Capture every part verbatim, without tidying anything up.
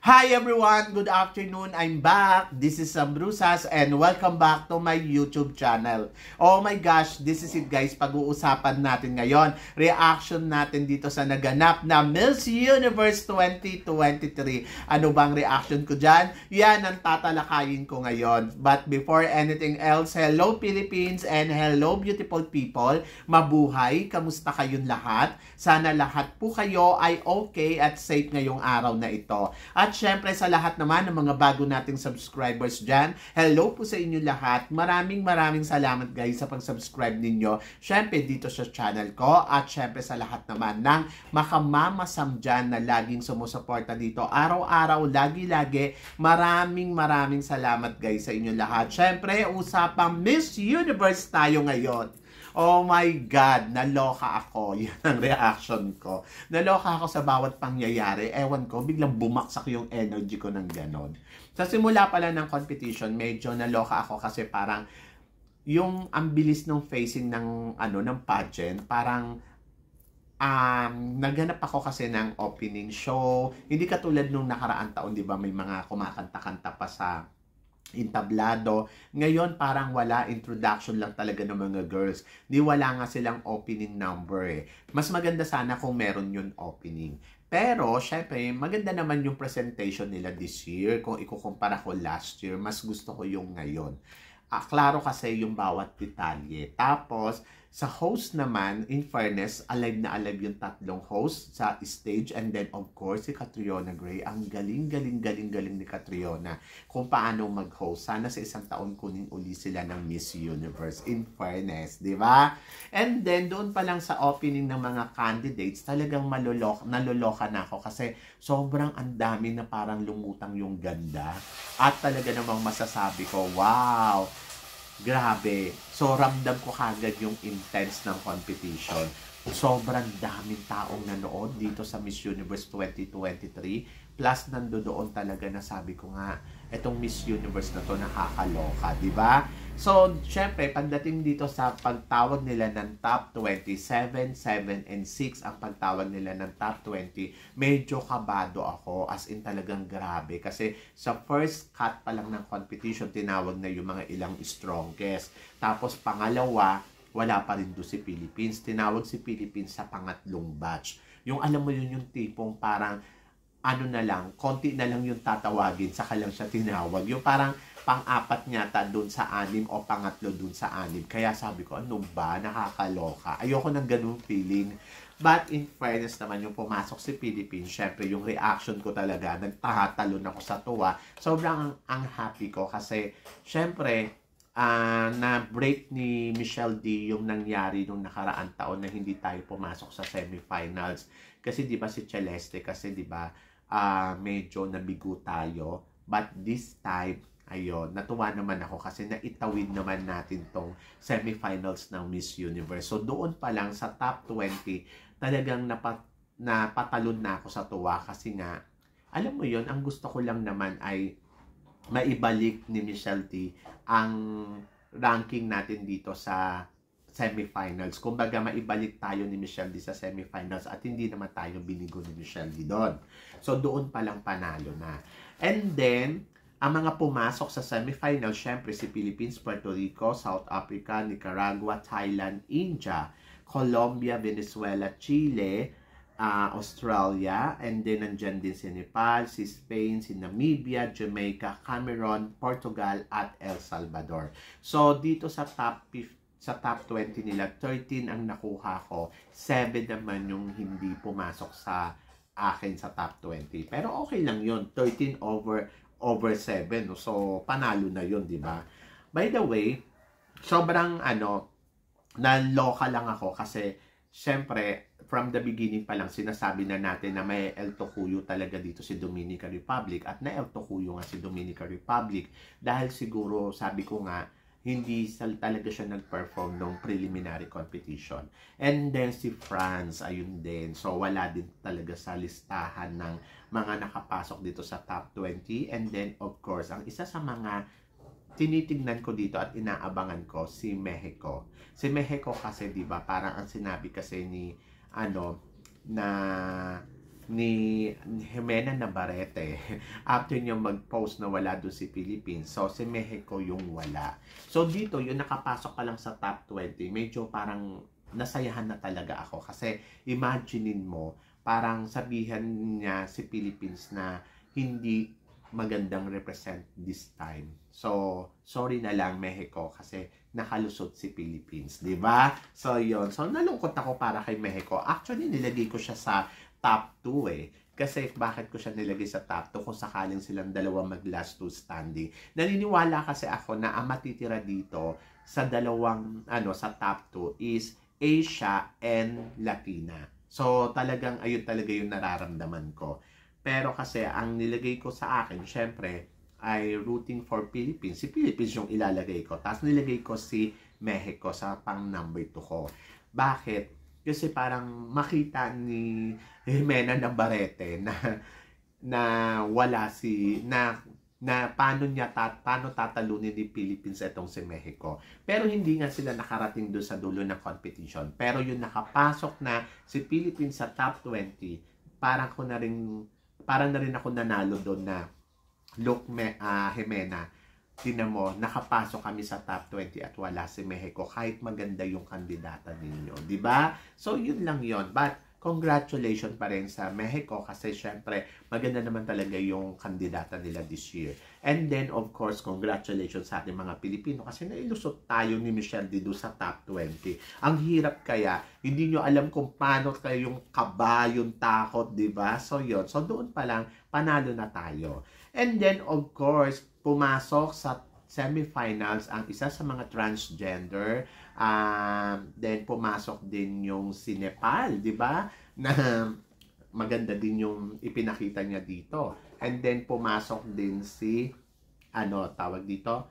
Hi everyone! Good afternoon! I'm back! This is Sam Brusas and welcome back to my YouTube channel. Oh my gosh! This is it guys. Pag-uusapan natin ngayon. Reaction natin dito sa naganap na Miss Universe twenty twenty-three. Ano bang reaction ko dyan? Yan ang tatalakayin ko ngayon. But before anything else, hello Philippines and hello beautiful people. Mabuhay! Kamusta kayong lahat? Sana lahat po kayo ay okay at safe ngayong araw na ito. At syempre sa lahat naman ng mga bago nating subscribers dyan, hello po sa inyo lahat. Maraming maraming salamat guys sa pag-subscribe ninyo. Syempre dito sa channel ko at syempre sa lahat naman ng makamamasam dyan na laging sumusuporta dito. Araw-araw, lagi-lagi. Maraming maraming salamat guys sa inyo lahat. Syempre, usapang Miss Universe tayo ngayon. Oh my God, naloka ako. Yan ang reaction ko. Naloka ako sa bawat pangyayari. Ewan ko, biglang bumaksak yung energy ko ng ganon. Sa simula pala ng competition, medyo naloka ako kasi parang yung ang bilis ng facing ng ano ng pageant, parang um, naghanap ako kasi ng opening show. Hindi katulad nung nakaraang taon, di ba, may mga kumakanta-kanta pa sa entablado. Ngayon parang wala, introduction lang talaga ng mga girls. Di wala nga silang opening number eh. Mas maganda sana kung meron yun opening. Pero, syempre, maganda naman yung presentation nila this year. Kung ikukumpara ko last year, mas gusto ko yung ngayon. Ah, klaro kasi yung bawat detalye. Tapos, sa host naman, in fairness, alive na alive yung tatlong host sa stage. And then, of course, si Catriona Gray. Ang galing, galing, galing, galing ni Catriona kung paano mag-host. Sana sa isang taon kunin uli sila ng Miss Universe. In fairness, di ba? And then, doon pa lang sa opening ng mga candidates, talagang malulok, naluloka na ako kasi sobrang ang dami na parang lumutang yung ganda. At talaga namang masasabi ko, wow! Grabe. So, ramdam ko kagad yung intense ng competition. Sobrang daming taong nanood dito sa Miss Universe twenty twenty-three. Plus, nandoon talaga na sabi ko nga, etong Miss Universe na to nakakaloka, di ba? So, syempre, pagdating dito sa pagtawag nila ng top twenty, seven, seven, and six, ang pagtawag nila ng top twenty, medyo kabado ako, as in talagang grabe. Kasi sa first cut pa lang ng competition, tinawag na yung mga ilang strongest. Tapos, pangalawa, wala pa rin doon si Philippines. Tinawag si Philippines sa pangatlong batch. Yung alam mo yun, yung tipong parang, ano na lang, konti na lang yung tatawagin, saka lang siya tinawag. Yung parang pang-apat nyata dun sa anim o pangatlo dun sa anim. Kaya sabi ko, ano ba? Nakakaloka. Ayoko ng ganung feeling. But in fairness naman, yung pumasok si Philippines, syempre yung reaction ko talaga, nagtatalon ako sa tuwa. Sobrang ang, ang happy ko kasi syempre, uh, na-break ni Michelle D yung nangyari nung nakaraan taon na hindi tayo pumasok sa semifinals. Kasi di ba si Celeste, kasi di ba, Uh, medyo nabigo tayo. But this time, ayun, natuwa naman ako kasi naitawid naman natin tong semifinals ng Miss Universe. So doon pa lang sa top twenty, talagang napat, napatalon na ako sa tuwa kasi nga, alam mo yon, ang gusto ko lang naman ay maibalik ni Michelle T ang ranking natin dito sa semifinals. Kumbaga, maibalik tayo ni Michelle D sa semifinals at hindi naman tayo binigo ni Michelle D doon. So, doon palang panalo na. And then, ang mga pumasok sa semifinals, syempre si Philippines, Puerto Rico, South Africa, Nicaragua, Thailand, India, Colombia, Venezuela, Chile, uh, Australia, and then nandyan din si Nepal, si Spain, si Namibia, Jamaica, Cameroon, Portugal, at El Salvador. So, dito sa top fifty, sa top twenty nila, thirteen ang nakuha ko. seven naman yung hindi pumasok sa akin sa top twenty. Pero okay lang yun. thirteen over over seven. So, panalo na yun, di ba? By the way, sobrang ano, naloka lang ako kasi syempre, from the beginning pa lang, sinasabi na natin na may El Tocuyo talaga dito si Dominican Republic. At na El Tocuyo nga si Dominican Republic dahil siguro, sabi ko nga, hindi talaga siya nag-perform ng preliminary competition. And then si France, ayun din. So wala din talaga sa listahan ng mga nakapasok dito sa top twenty. And then of course, ang isa sa mga tinitingnan ko dito at inaabangan ko, si Mexico. Si Mexico kasi, di ba, parang ang sinabi kasi ni, ano, na ni Jimena Navarrete after niya mag-post na wala doon si Philippines. So, si Mexico yung wala. So, dito, yung nakapasok ka lang sa top twenty, medyo parang nasayahan na talaga ako. Kasi, imaginein mo, parang sabihan niya si Philippines na hindi magandang represent this time. So, sorry na lang Mexico kasi nakalusot si Philippines, 'di ba? So, 'yon. So, nalungkot ako para kay Mexico. Actually, nilagay ko siya sa top two eh. Kasi bakit ko siya nilagay sa top two kung sakaling silang dalawa mag last two standing. Naniniwala kasi ako na ang matitira dito sa dalawang ano sa top two is Asia and Latina. So, talagang ayun talaga yung nararamdaman ko. Pero kasi ang nilagay ko sa akin, syempre, ay rooting for Philippines. Si Philippines yung ilalagay ko. Tapos nilagay ko si Mexico sa pang number two ko. Bakit? Kasi parang makita ni Jimena Navarrete na na wala si na na paano niya tat, paano tatalunin ni Philippines itong si Mexico. Pero hindi nga sila nakarating doon sa dulo ng competition. Pero yung nakapasok na si Philippines sa top twenty, parang ko na rin parang na rin ako nanalo doon na look, me, uh, Jimena, tinan mo, nakapasok kami sa top twenty at wala si Mexico kahit maganda yung kandidata ninyo, di ba? So, yun lang yun. But, congratulations pa rin sa Mexico kasi syempre, maganda naman talaga yung kandidata nila this year. And then, of course, congratulations sa ating mga Pilipino kasi nailusot tayo ni Michelle Dido sa top twenty. Ang hirap kaya, hindi nyo alam kung paano kayo yung kaba, yung takot, di ba? So, yun. So, doon pa lang, panalo na tayo. And then, of course, pumasok sa semifinals ang isa sa mga transgender. Um, then, pumasok din yung si Nepal, di ba? Na maganda din yung ipinakita niya dito. And then, pumasok din si, ano, tawag dito?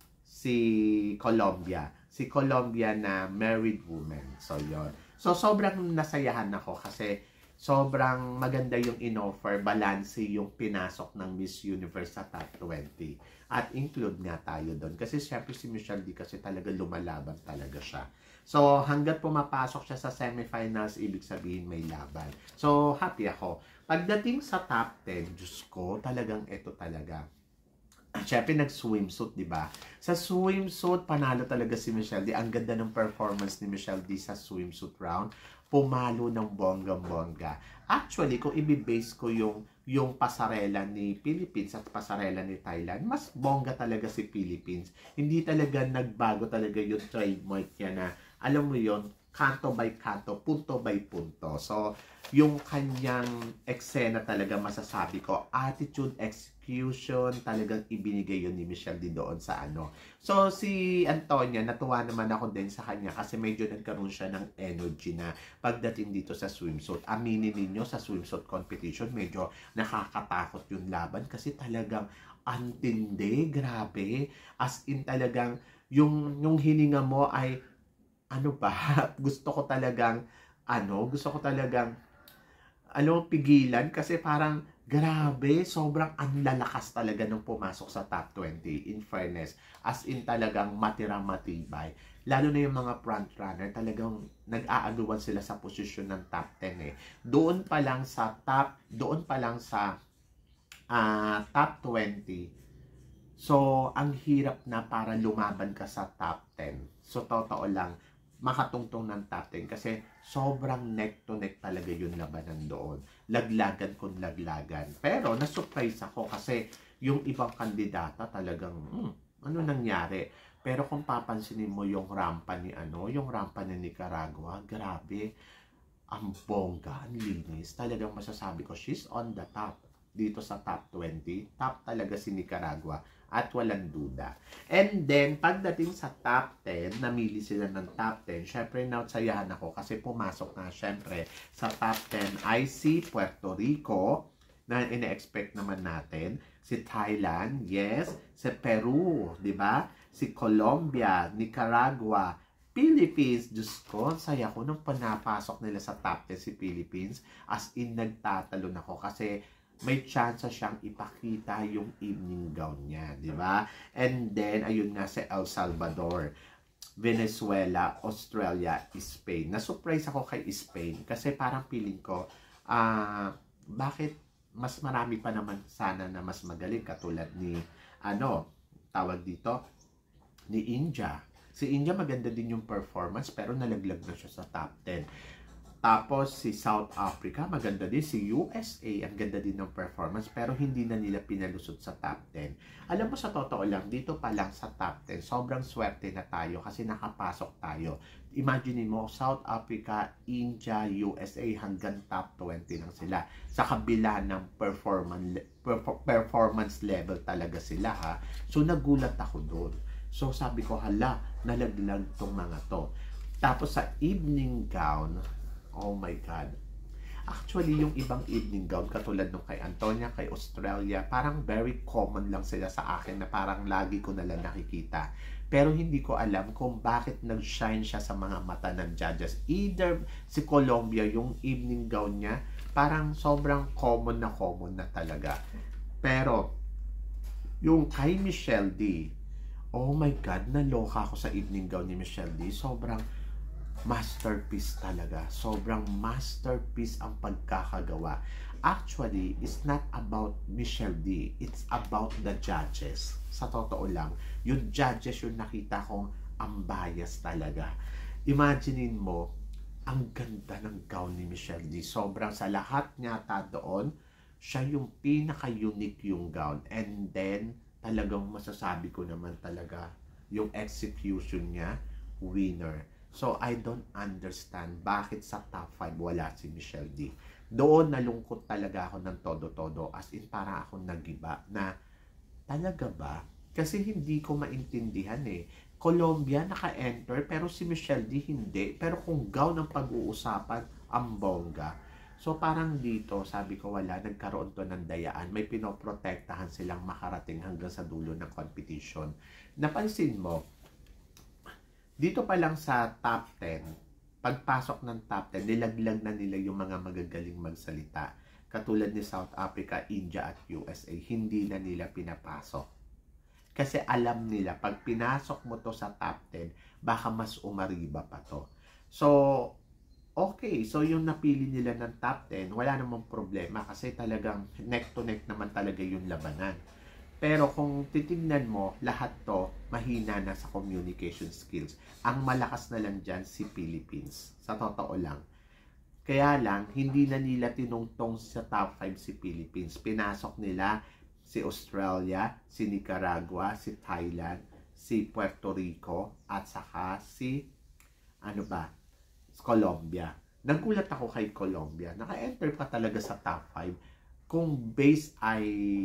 Si Colombia. Si Colombia na married woman. So, yon. So, sobrang nasayahan ako kasi sobrang maganda yung in-offer, balance yung pinasok ng Miss Universe sa top twenty. At include nga tayo doon. Kasi syempre si Michelle D kasi talaga lumalaban talaga siya. So hanggat pumapasok siya sa semifinals, ibig sabihin may laban. So happy ako. Pagdating sa top ten, Diyos ko, talagang ito talaga. Syempre nag-swimsuit, di ba? Sa swimsuit, panalo talaga si Michelle D. Ang ganda ng performance ni Michelle D sa swimsuit round. Pumalo ng bonggang-bongga. Actually, kung i-base ko yung yung pasarela ni Philippines at pasarela ni Thailand, mas bongga talaga si Philippines. Hindi talaga nagbago talaga yung trademark niya na, alam mo yon, kanto by kanto, punto by punto. So, yung kanyang eksena talaga masasabi ko, attitude, execution, talagang ibinigay yun ni Michelle D doon sa ano. So, si Antonia, natuwa naman ako din sa kanya kasi medyo nagkaroon siya ng energy na pagdating dito sa swimsuit. Aminin ninyo, sa swimsuit competition, medyo nakakatakot yung laban kasi talagang antindi, grabe. As in talagang, yung, yung hininga mo ay ano ba, gusto ko talagang, ano, gusto ko talagang, ano, pigilan kasi parang, grabe, sobrang anlalakas talaga nung pumasok sa top twenty, in fairness. As in talagang matirang matibay. Lalo na yung mga front runner, talagang nag-aagawan sila sa posisyon ng top ten eh. Doon pa lang sa top, doon pa lang sa uh, top twenty, so, ang hirap na para lumaban ka sa top ten. So, totoo lang, makatungtong ng top ten kasi sobrang neck to neck talaga yung labanan doon. Laglagan kung laglagan. Pero na-surprise ako kasi yung ibang kandidata talagang hmm, ano nangyari. Pero kung papansinin mo yung rampa ni ano, yung rampa ni Nicaragua, grabe. Ang bongga, ang linis. Talagang masasabi ko, she's on the top. Dito sa top twenty, top talaga si Nicaragua at walang duda. And then, pagdating sa top ten, namili sila ng top ten. Syempre, nautsayahan ako kasi pumasok na syempre sa top ten ay si Puerto Rico na ina-expect naman natin. Si Thailand, yes. Si Peru, di ba? Si Colombia, Nicaragua, Philippines. Diyos ko, saya ko nung panapasok nila sa top ten si Philippines. As in, nagtatalon ako kasi may chance siyang ipakita yung evening gown niya, di ba? And then, ayun nga si El Salvador, Venezuela, Australia, Spain. Na-surprise ako kay Spain kasi parang feeling ko, ah, uh, bakit mas marami pa naman sana na mas magaling katulad ni, ano, tawag dito, ni India. Si India maganda din yung performance pero nalaglag na siya sa top ten. Tapos si South Africa, maganda din. Si U S A, ang ganda din ng performance pero hindi na nila pinalusot sa top ten. Alam mo, sa totoo lang, dito pa lang sa top ten, sobrang swerte na tayo kasi nakapasok tayo. Imagine mo, South Africa, India, U S A, hanggang top twenty lang sila. Sa kabila ng performance, performance level talaga sila, ha. So nagulat ako doon. So sabi ko, hala, nalaglag tong mga to. Tapos sa evening gown, oh my God. Actually, yung ibang evening gown, katulad nung kay Antonia, kay Australia, parang very common lang sila sa akin na parang lagi ko na lang nakikita. Pero hindi ko alam kung bakit nag-shine siya sa mga mata ng judges. Either si Colombia, yung evening gown niya, parang sobrang common na common na talaga. Pero, yung kay Michelle D, oh my God, naloka ako sa evening gown ni Michelle D. Sobrang masterpiece talaga. Sobrang masterpiece ang pagkakagawa. Actually, it's not about Michelle D. It's about the judges. Sa totoo lang, yung judges yung nakita kong ang bias talaga. Imaginein mo, ang ganda ng gown ni Michelle D. Sobrang sa lahat nyata doon, siya yung pinaka-unique yung gown. And then, talagang masasabi ko naman talaga, yung execution niya, winner. So, I don't understand bakit sa top five wala si Michelle D. Doon nalungkot talaga ako ng todo-todo. As in, para ako nagiba na talaga ba? Kasi hindi ko maintindihan eh. Colombia naka-enter pero si Michelle D hindi. Pero kung gown ang pag-uusapan, ang bongga. So, parang dito, sabi ko wala, nagkaroon to ng dayaan. May pinoprotektahan silang makarating hanggang sa dulo ng competition. Napansin mo, dito pa lang sa top ten, pagpasok ng top ten, nilaglag na nila yung mga magagaling magsalita. Katulad ni South Africa, India at U S A, hindi na nila pinapasok. Kasi alam nila, pag pinasok mo to sa top ten, baka mas umariba pa to. So, okay. So, yung napili nila ng top ten, wala namang problema kasi talagang neck to neck naman talaga yung labanan. Pero kung titingnan mo, lahat to mahina na sa communication skills. Ang malakas na lang dyan si Philippines. Sa totoo lang. Kaya lang, hindi na nila tinungtong sa top five si Philippines. Pinasok nila si Australia, si Nicaragua, si Thailand, si Puerto Rico, at saka si, ano ba, Colombia. Nagulat ako kay Colombia. Naka-enter pa talaga sa top five. Kung base ay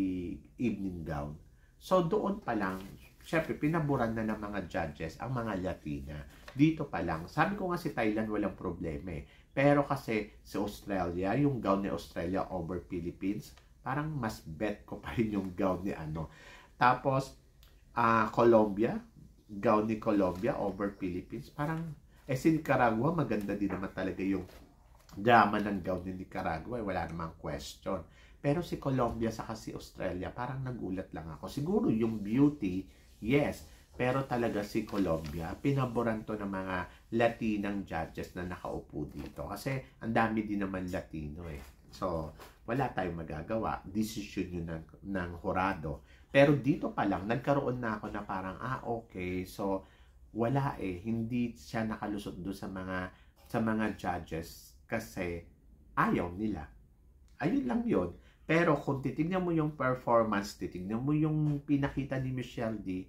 evening gown. So, doon pa lang, syempre, pinaburan na ng mga judges ang mga Latina. Dito pa lang, sabi ko nga si Thailand walang problema eh. Pero kasi si Australia, yung gown ni Australia over Philippines, parang mas bet ko pa rin yung gown ni ano. Tapos, uh, Colombia, gown ni Colombia over Philippines, parang, eh si Nicaragua, maganda din naman talaga yung drama ng gown ni Nicaragua, eh, wala namang question. Pero si Colombia saka si Australia, parang nagulat lang ako. Siguro yung beauty, yes. Pero talaga si Colombia, pinaboran to ng mga Latinang judges na nakaupo dito. Kasi ang dami din naman Latino eh. So, wala tayong magagawa. Decision yun ng, ng horado. Pero dito pa lang, nagkaroon na ako na parang, ah okay, so wala eh. Hindi siya nakalusot doon sa mga, sa mga judges kasi ayaw nila. Ayun lang yun. Pero kung titignan mo yung performance, titignan mo yung pinakita ni Michelle D,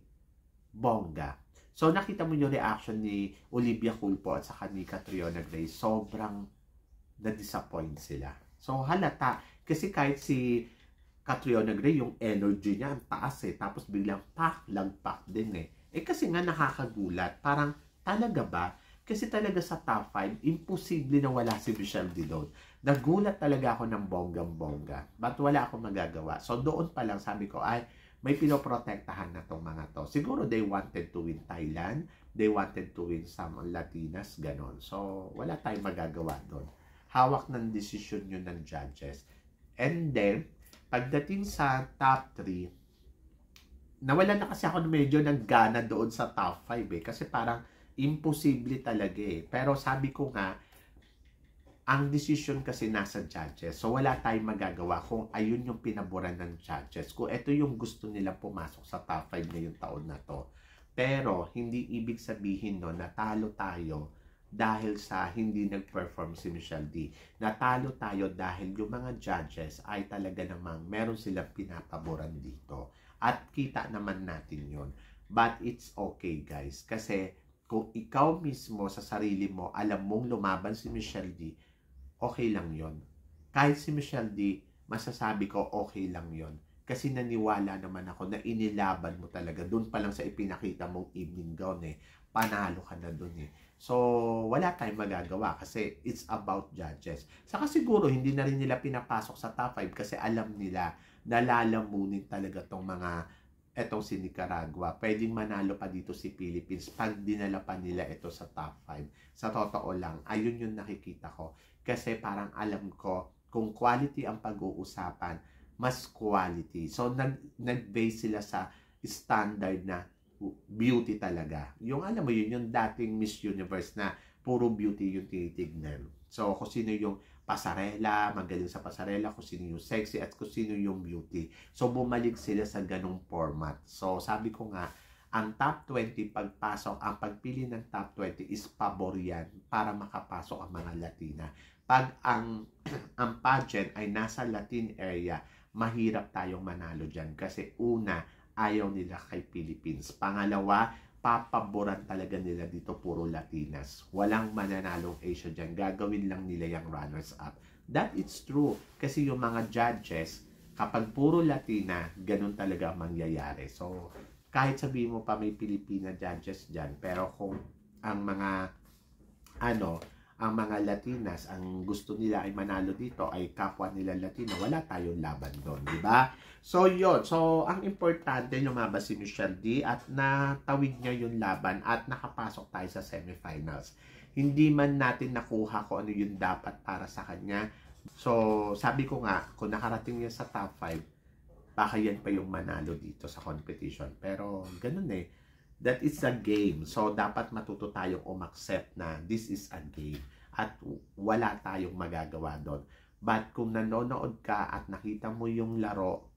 bongga. So nakita mo yung reaction ni Olivia Culpo at saka ni Catriona Gray, sobrang na-disappoint sila. So halata, kasi kahit si Catriona Gray, yung energy niya ang taas eh, tapos biglang pak, lagpak din eh. Eh kasi nga nakakagulat, parang talaga ba? Kasi talaga sa top five, imposible na wala si Michelle D doon. Nagulat talaga ako ng bonggang-bongga. But wala akong magagawa. So doon pa lang sabi ko, ay, may pinoprotektahan na tong mga to. Siguro they wanted to win Thailand. They wanted to win some Latinas, ganon. So wala tayong magagawa doon. Hawak ng decision yun ng judges. And then, pagdating sa top three, nawalan na kasi ako medyo ng gana doon sa top five eh. Kasi parang, imposible talaga eh. Pero sabi ko nga, ang decision kasi nasa judges. So, wala tayong magagawa kung ayun yung pinaboran ng judges. Kung ito yung gusto nila pumasok sa top five ngayong taon na to. Pero, hindi ibig sabihin no, natalo tayo dahil sa hindi nag-perform si Michelle D. Natalo tayo dahil yung mga judges ay talaga namang meron silang pinapaboran dito. At kita naman natin yun. But it's okay guys. Kasi kung ikaw mismo sa sarili mo, alam mong lumaban si Michelle D, okay lang yon. Kahit si Michelle D, masasabi ko okay lang yon. Kasi naniwala naman ako na inilaban mo talaga. Doon pa lang sa ipinakita mong evening gown eh. Panalo ka na doon eh. So, wala tayong magagawa kasi it's about judges. Saka siguro hindi na rin nila pinapasok sa top five kasi alam nila na lalamunin talaga tong mga etong si Nicaragua. Pwedeng manalo pa dito si Philippines pag dinala pa nila ito sa top five. Sa totoo lang, ayun yung nakikita ko. Kasi parang alam ko, kung quality ang pag-uusapan, mas quality. So, nag, nag-base sila sa standard na beauty talaga. Yung alam mo yun, yung dating Miss Universe na puro beauty yung tinitignan. So, kung sino yung pasarela, magaling sa pasarela, kung sino yung sexy, at kung sino yung beauty. So, bumalik sila sa ganung format. So, sabi ko nga, ang top twenty pagpasok, ang pagpili ng top twenty is pabor yan para makapasok ang mga Latina. Pag ang, ang pageant ay nasa Latin area, mahirap tayong manalo dyan. Kasi una, ayaw nila kay Philippines. Pangalawa, papaboran talaga nila dito puro Latinas. Walang mananalong Asia dyan. Gagawin lang nila yung runners-up. That is true. Kasi yung mga judges, kapag puro Latina, ganun talaga mangyayari. So, kahit sabihin mo pa may Pilipina judges dyan, pero kung ang mga, ano, ang mga Latinas, ang gusto nila ay manalo dito, ay kapwa nila Latino, wala tayong laban doon, di ba? So, yun. So, ang importante, lumabas si Michelle D at natawid niya yung laban at nakapasok tayo sa semifinals. Hindi man natin nakuha kung ano yung dapat para sa kanya. So, sabi ko nga, kung nakarating niya sa top five, baka yan pa yung manalo dito sa competition. Pero, ganun eh. That is a game. So, dapat matuto tayong umaccept na this is a game. At wala tayong magagawa doon. But kung nanonood ka at nakita mo yung laro,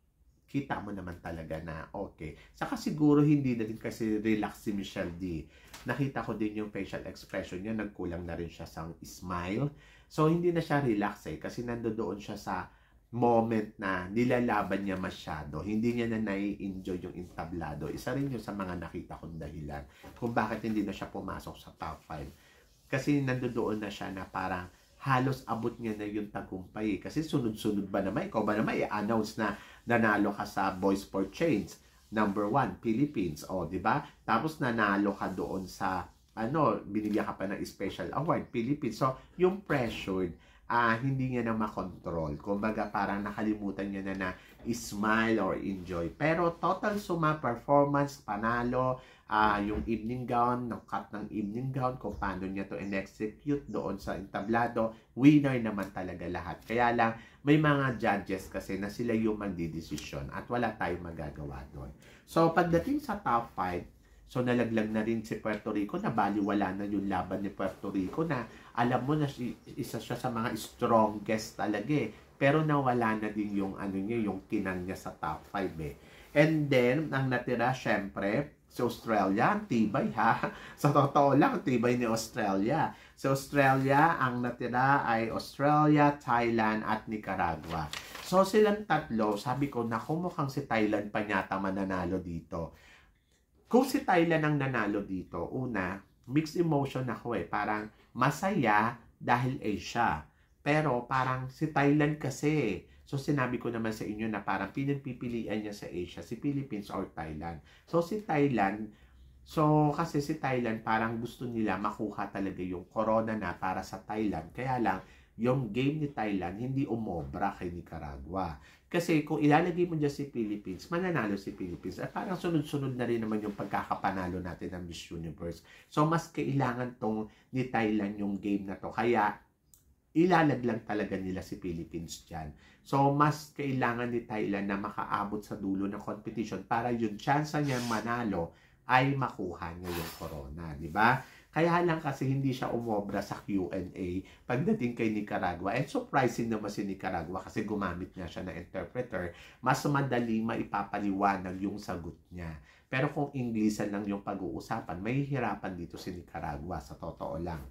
kita mo naman talaga na okay. Saka siguro hindi na din kasi relax si Michelle D. Nakita ko din yung facial expression niya. Nagkulang na rin siya sa smile. So, hindi na siya relax eh. Kasi nandoon siya sa moment na nilalaban niya masyado, hindi niya na nai-enjoy yung entablado. Isa rin yun sa mga nakita kong dahilan kung bakit hindi na siya pumasok sa top five. Kasi nandoon na siya na parang halos abot niya na yung tagumpay. Kasi sunod-sunod ba naman, ikaw ba naman i-announce na nanalo ka sa Boys for Change, number one, Philippines, o, di ba? Tapos nanalo ka doon sa, ano, binigyan ka pa ng special award, Philippines. So, yung pressured, Uh, hindi niya na makontrol. Kumbaga parang nakalimutan niya na na smile or enjoy. Pero total suma, performance, panalo, uh, yung evening gown, ng cut ng evening gown, kung paano niya to in-execute doon sa entablado, winner naman talaga lahat. Kaya lang, may mga judges kasi na sila yung magdidesisyon at wala tayong magagawa doon. So, pagdating sa top five, so nalaglag na rin si Puerto Rico, na baliwala na yung laban ni Puerto Rico na alam mo na si, isa siya sa mga strongest talaga eh. Pero nawala na din yung ano niya, yung kinang niya sa top five eh. And then, ang natira syempre, si Australia, ang tibay ha. Sa totoo lang, ang tibay ni Australia. Sa Australia, ang natira ay Australia, Thailand at Nicaragua. So silang tatlo, sabi ko, naku, mukhang si Thailand pa yata mananalo dito. Kung si Thailand ang nanalo dito, una, mixed emotion ako eh. Parang masaya dahil Asia. Pero parang si Thailand kasi. So sinabi ko naman sa inyo na parang pinagpipilian niya sa Asia, si Philippines or Thailand. So si Thailand, so kasi si Thailand parang gusto nila makuha talaga yung corona na para sa Thailand. Kaya lang, yung game ni Thailand hindi umobra kay Nicaragua. Kasi kung ilalagay mo dyan si Philippines, mananalo si Philippines. At parang sunod-sunod na rin naman yung pagkakapanalo natin ng Miss Universe. So, mas kailangan tong ni Thailand yung game na to. Kaya, ilalaglang talaga nila si Philippines dyan. So, mas kailangan ni Thailand na makaabot sa dulo ng competition para yung chance niya manalo ay makuha niya yung corona. Di ba? Kaya lang kasi hindi siya umobra sa Q and A pagdating kay Nicaragua. And surprising naman si Nicaragua kasi gumamit niya siya ng interpreter. Mas madali maipapaliwanag yung sagot niya. Pero kung Inglesan lang yung pag-uusapan, may hirapan dito si Nicaragua sa totoo lang.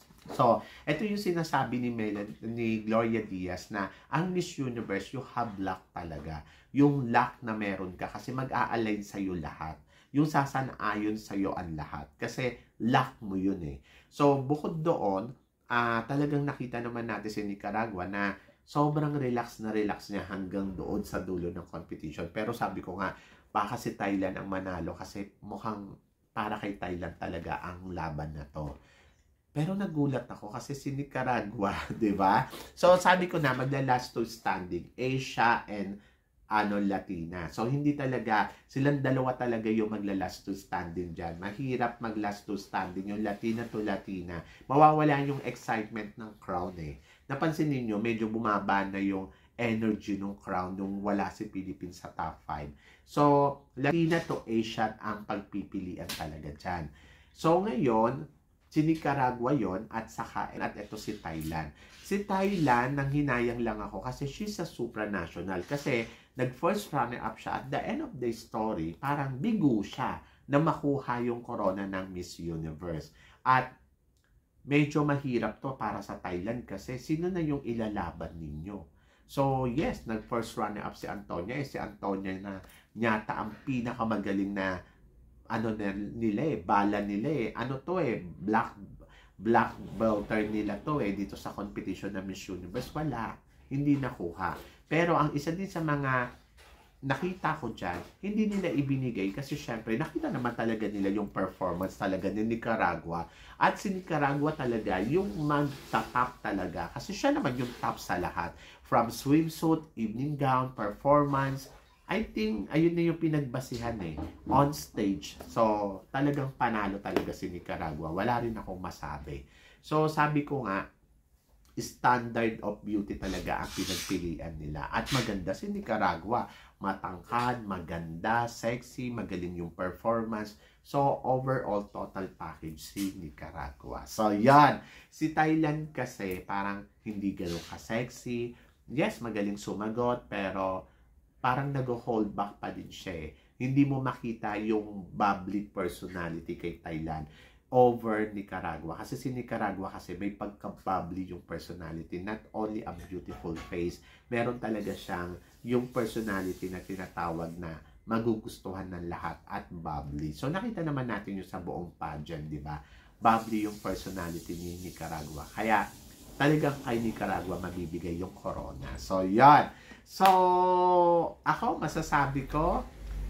So, ito yung sinasabi ni, Melan, ni Gloria Diaz na ang Miss Universe, you have luck talaga. Yung luck na meron ka kasi mag-a-align sa'yo lahat. Yung sasanayon sa'yo ang lahat. Kasi luck mo yun eh. So, bukod doon, uh, talagang nakita naman natin si Nicaragua na sobrang relax na relax niya hanggang doon sa dulo ng competition. Pero sabi ko nga, baka si Thailand ang manalo kasi mukhang para kay Thailand talaga ang laban na to. Pero nagulat ako kasi si Nicaragua, di ba? So, sabi ko na, magla-last two standing, Asia and ano, Latina. So, hindi talaga, silang dalawa talaga yung magla-last two standing dyan. Mahirap mag-last two standing, yung Latina to Latina. Mawawala yung excitement ng crowd eh. Napansin niyo medyo bumaba na yung energy ng crowd nung wala si Philippines sa top five. So, Latina to Asian ang pagpipilian talaga dyan. So, ngayon, si Nicaragua yon at saka at ito si Thailand. Si Thailand, nang hinayang lang ako kasi she's a supranational. Kasi nag-first runner-up siya. At the end of the story, parang bigo siya na makuha yung corona ng Miss Universe. At medyo mahirap to para sa Thailand kasi sino na yung ilalaban ninyo? So yes, nag-first runner-up si Antonia. Eh, si Antonia na nyata ang pinakamagaling na ano nila eh, bala nila eh. Ano to eh, black black belter nila to eh, dito sa competition na Miss Universe. Wala, hindi nakuha. Pero ang isa din sa mga nakita ko dyan, hindi nila ibinigay kasi syempre nakita naman talaga nila yung performance talaga ni Nicaragua. At si Nicaragua talaga yung mag-top talaga kasi siya naman yung top sa lahat. From swimsuit, evening gown, performance, I think, ayun na yung pinagbasihan eh, on stage. So, talagang panalo talaga si Nicaragua. Wala rin akong masabi. So, sabi ko nga, standard of beauty talaga ang pinagpilian nila. At maganda si Nicaragua. Matangkad, maganda, sexy, magaling yung performance. So, overall, total package si Nicaragua. So, yan. Si Thailand kasi parang hindi gano'n ka-sexy. Yes, magaling sumagot, pero parang nag-hold back pa din siya eh. Hindi mo makita yung bubbly personality kay Thailand over Nicaragua. Kasi si Nicaragua kasi may pagka-bubbly yung personality. Not only a beautiful face, meron talaga siyang yung personality na tinatawag na magugustuhan ng lahat at bubbly. So nakita naman natin yung sa buong pageant, di ba? Bubbly yung personality ni Nicaragua. Kaya talagang kay Nicaragua mabibigay yung corona. So yan. So, ako, masasabi ko,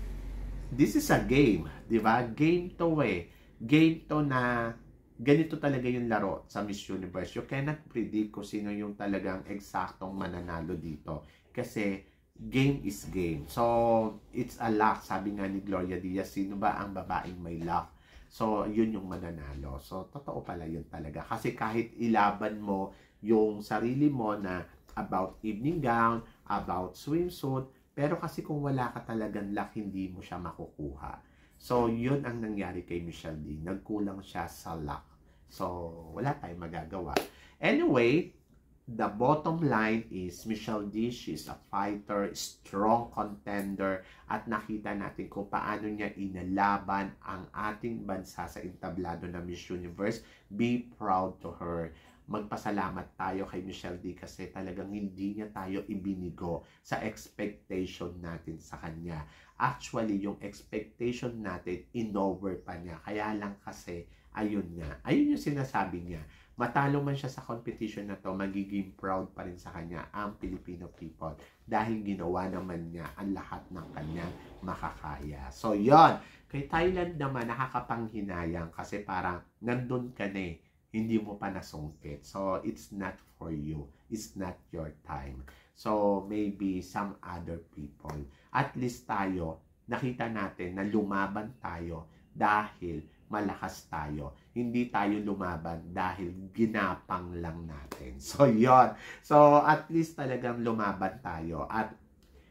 this is a game, di ba? Game to eh. Game to na ganito talaga yung laro sa Miss Universe. You cannot predict kung sino yung talagang eksaktong mananalo dito. Kasi, game is game. So, it's a luck. Sabi nga ni Gloria Diaz, sino ba ang babaeng may luck? So, yun yung mananalo. So, totoo pala yun talaga. Kasi kahit ilaban mo yung sarili mo na about evening gown, about swimsuit, pero kasi kung wala ka talagang luck, hindi mo siya makukuha. So, yun ang nangyari kay Michelle D. Nagkulang siya sa luck. So, wala tayong magagawa. Anyway, the bottom line is Michelle D, she's a fighter, strong contender, at nakita natin kung paano niya inalaban ang ating bansa sa entablado na Miss Universe. Be proud to her. Magpasalamat tayo kay Michelle D kasi talagang hindi niya tayo ibinigo sa expectation natin sa kanya. Actually, yung expectation natin, in-over pa niya. Kaya lang kasi, ayun nga. Ayun yung sinasabi niya. Matalo man siya sa competition na to, magiging proud pa rin sa kanya ang Filipino people dahil ginawa naman niya ang lahat ng kanyang makakaya. So, yon. Kay Thailand naman, nakakapanghinayang kasi parang nandun ka na eh. Hindi mo pa nasungkit. So, it's not for you. It's not your time. So, maybe some other people. At least tayo, nakita natin na lumaban tayo dahil malakas tayo. Hindi tayo lumaban dahil ginapang lang natin. So, yon. So, at least talagang lumaban tayo. At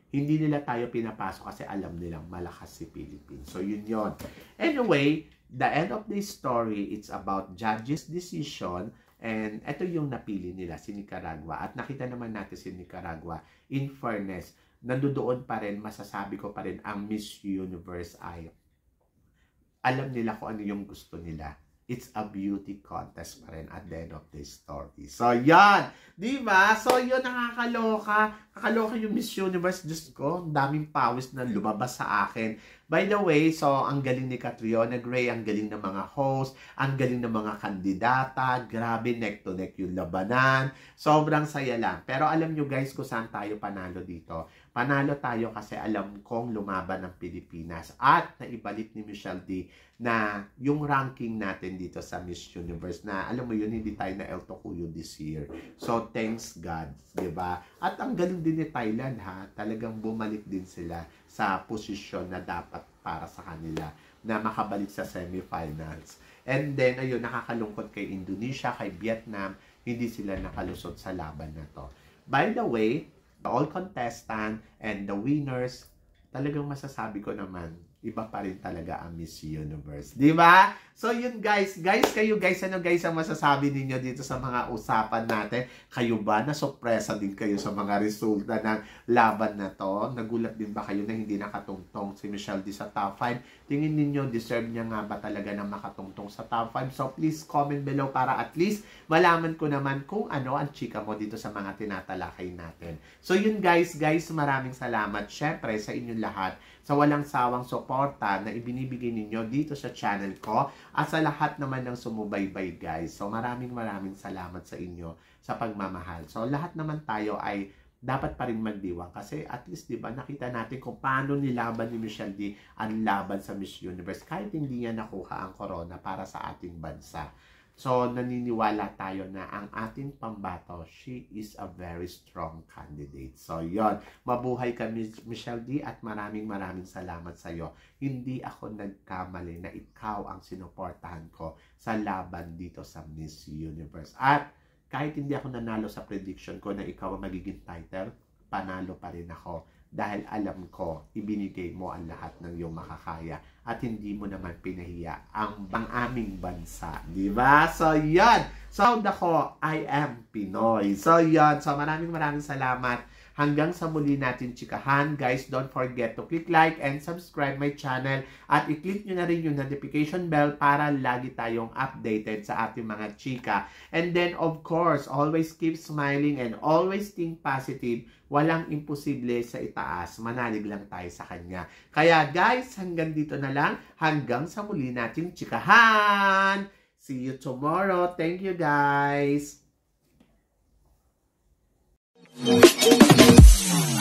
Hindi nila tayo pinapasok kasi alam nilang malakas si Philippines. So, yun yun. Anyway, the end of the story, it's about judge's decision. And ito yung napili nila, si Nicaragua. At nakita naman natin si Nicaragua, in fairness, nandoon pa rin, masasabi ko pa rin, ang Miss Universe ay alam nila kung ano yung gusto nila. It's a beauty contest pa rin at the end of the story. So, yan. Diba? So, yun, nakakaloka. Nakakaloka yung Miss Universe. Diyos ko, daming pawis na lumabas sa akin. By the way, so, ang galing ni Catriona Gray, ang galing ng mga host, ang galing ng mga kandidata. Grabe, neck to neck yung labanan. Sobrang saya lang. Pero alam nyo guys, kung saan tayo panalo dito. Panalo tayo kasi alam kong lumaban ng Pilipinas. At naibalik ni Michelle D na yung ranking natin dito sa Miss Universe na alam mo yun, hindi tayo na El Tocuyo this year. So, thanks God, diba? At ang galing din ni Thailand ha, talagang bumalik din sila sa posisyon na dapat para sa kanila na makabalik sa semifinals. And then, ayun, nakakalungkot kay Indonesia, kay Vietnam, hindi sila nakalusot sa laban na to. By the way, all contestant and the winners, talagang masasabi ko naman, iba pa rin talaga ang Miss Universe. Di ba? So, yun guys. Guys, kayo guys, ano guys ang masasabi ninyo dito sa mga usapan natin? Kayo ba? Nasurpresa din kayo sa mga resulta ng laban na to? Nagulat din ba kayo na hindi nakatungtong si Michelle D sa top five? Tingin ninyo, deserve niya nga ba talaga na makatungtong sa top five? So, please comment below para at least malaman ko naman kung ano ang chika mo dito sa mga tinatalakay natin. So, yun guys. Guys, maraming salamat syempre sa inyong lahat sa walang sawang suporta na ibinibigay ninyo dito sa channel ko at sa lahat naman ng sumubaybay guys. So maraming maraming salamat sa inyo sa pagmamahal. So lahat naman tayo ay dapat pa rin magdiwang kasi at least diba nakita natin kung paano nilaban ni Michelle D ang laban sa Miss Universe kahit hindi niya nakuha ang corona para sa ating bansa. So, naniniwala tayo na ang ating pambato, she is a very strong candidate. So, yon. Mabuhay ka, Michelle D, at maraming maraming salamat sa iyo. Hindi ako nagkamali na ikaw ang sinuportahan ko sa laban dito sa Miss Universe. At kahit hindi ako nanalo sa prediction ko na ikaw ang magiging title, panalo pa rin ako. Dahil alam ko, ibinigay mo ang lahat ng iyong makakaya at hindi mo naman pinahiya ang, ang aming bansa. Diba? So, yan. So, ako, I am Pinoy. So, yan. So, maraming maraming salamat. Hanggang sa muli natin chikahan. Guys, don't forget to click like and subscribe my channel. At i-click nyo na rin yung notification bell para lagi tayong updated sa ating mga chika. And then, of course, always keep smiling and always think positive. Walang imposible sa itaas. Manalig lang tayo sa Kanya. Kaya guys, hanggang dito na lang. Hanggang sa muli nating chikahan. See you tomorrow. Thank you guys.